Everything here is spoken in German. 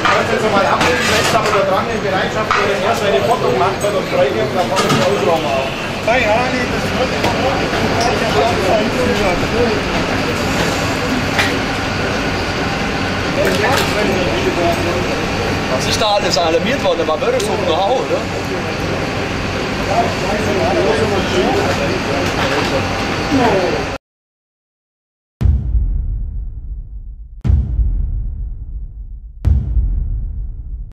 kannst jetzt mal abnehmen, lässt aber da dran in Bereitschaft, der dann erst eine Foto gemacht hat und freigibt, dann kann man die Ausraum auch. Was ist da alles alarmiert worden? Da war Wörtersuch noch auch, oder?